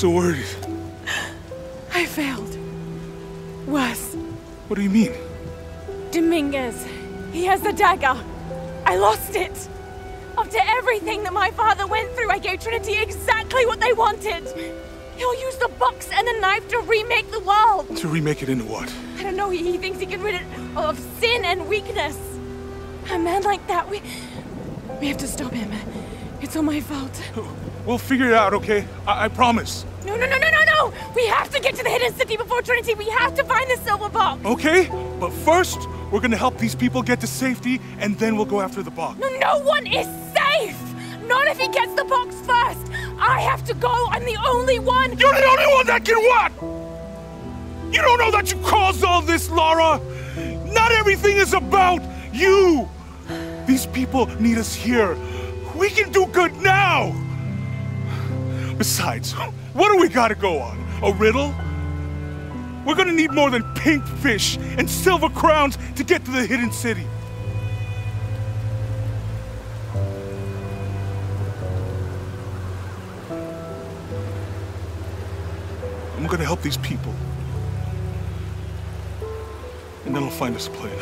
so worried? I failed. Worse. What do you mean? Dominguez. He has the dagger. I lost it. After everything that my father went through, I gave Trinity exactly what they wanted. He'll use the box and the knife to remake the world. To remake it into what? I don't know, he thinks he can rid it of sin and weakness. A man like that, we have to stop him. It's all my fault. We'll figure it out, okay? I promise. No! We have to get to the hidden city before Trinity. We have to find the silver box. Okay, but first, we're gonna help these people get to safety, and then we'll go after the box. No one is safe! Not if he gets the box first! I have to go! I'm the only one! You're the only one that can what? You don't know that you caused all this, Lara! Not everything is about you! These people need us here. We can do good now! Besides, what do we gotta go on? A riddle? We're gonna need more than pink fish and silver crowns to get to the hidden city. I'm gonna help these people. And then I'll find us a plane.